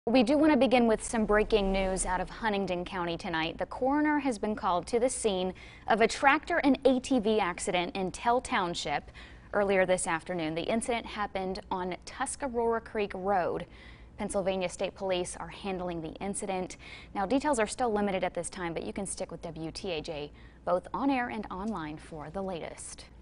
We do want to begin with some breaking news out of Huntingdon County tonight. The coroner has been called to the scene of a tractor and ATV accident in Tell Township earlier this afternoon. The incident happened on Tuscarora Creek Road. Pennsylvania State Police are handling the incident. Now, details are still limited at this time, but you can stick with WTAJ both on air and online for the latest.